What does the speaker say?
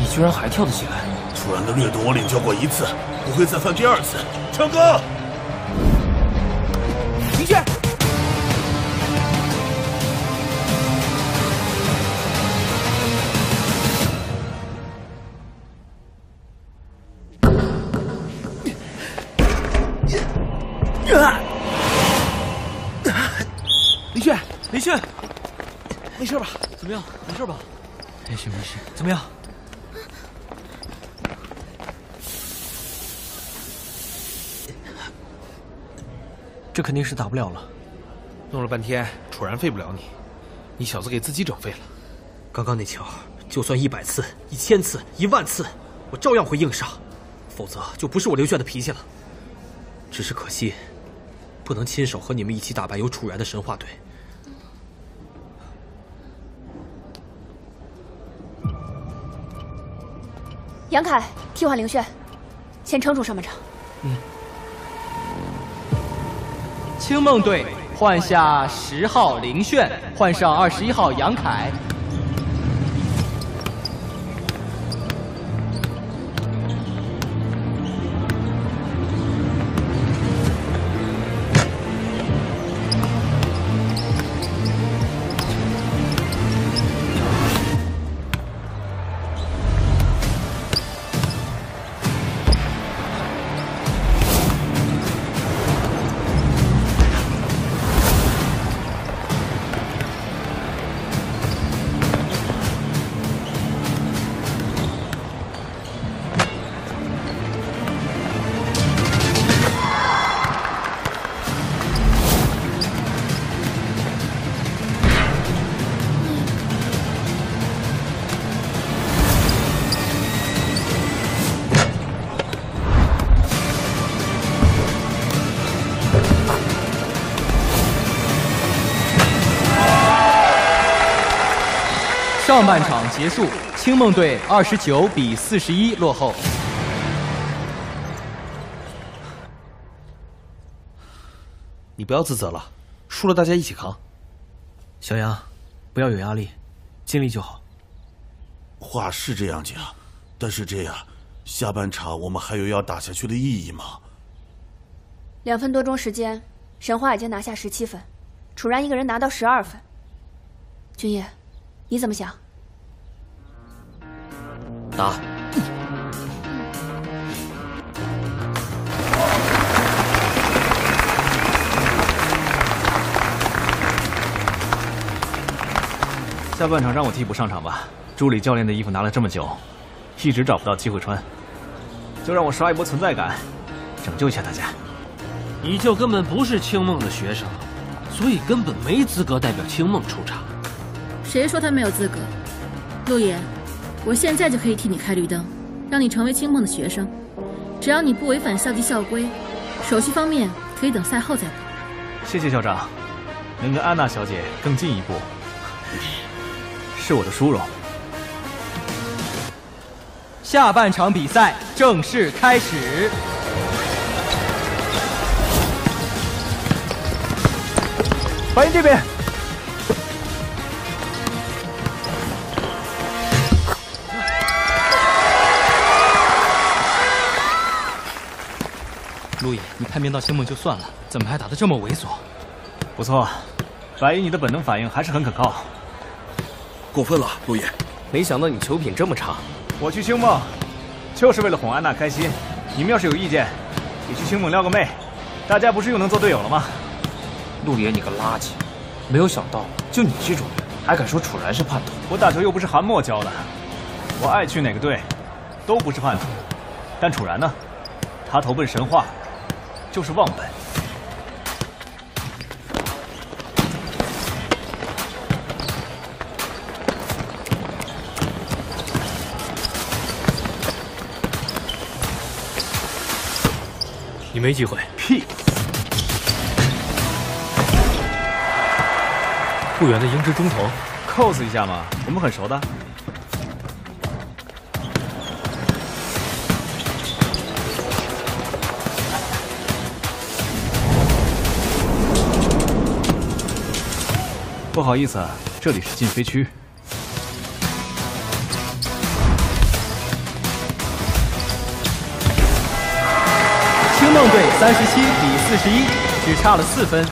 居然还跳得起来！ 楚然的掠夺我领教过一次，不会再犯第二次。唱歌， 明轩。 林轩， 林轩， 没事吧？ 怎么样？没事吧？ 没事没事。 怎么样？这肯定是打不了了。 弄了半天，楚然废不了你，你小子给自己整废了。 刚刚那球，就算100次、1000次、10000次，我照样会硬上，否则就不是我刘炫的脾气了。只是可惜，不能亲手和你们一起打败有楚然的神话队。 杨凯替换凌轩，先撑住上半场。 青梦队换下10号凌炫，换上21号杨凯。上半场结束，青梦队29比41落后。 你不要自责了，输了大家一起扛。 小杨，不要有压力，尽力就好。 话是这样讲，但是这样，下半场我们还有要打下去的意义吗 2分多钟时间，神话已经拿下17分，楚然一个人拿到12分。君夜，你怎么想？ 打！ 下半场让我替补上场吧。助理教练的衣服拿了这么久，一直找不到机会穿，就让我刷一波存在感，拯救一下大家。 你就根本不是青梦的学生，所以根本没资格代表青梦出场。 谁说他没有资格？陆野，我现在就可以替你开绿灯，让你成为青梦的学生。只要你不违反校纪校规，手续方面可以等赛后再补。 谢谢校长，能跟安娜小姐更进一步，是我的殊荣。 下半场比赛正式开始。 欢迎这边。 陆野，你叛变到青梦就算了，怎么还打得这么猥琐？ 不错，白衣你的本能反应还是很可靠。 过分了，陆野。 没想到你球品这么差。 我去青梦，就是为了哄安娜开心。你们要是有意见，也去青梦撩个妹，大家不是又能做队友了吗？ 陆野，你个垃圾！没有想到，就你这种人，还敢说楚然是叛徒？ 我打球又不是韩墨教的，我爱去哪个队，都不是叛徒。但楚然呢？他投奔神话，就是忘本。 你没机会。 屁！ 不远的鹰之中投 ，cos 一下嘛，我们很熟的。不好意思，这里是禁飞区。 梦队37比41，只差了4分。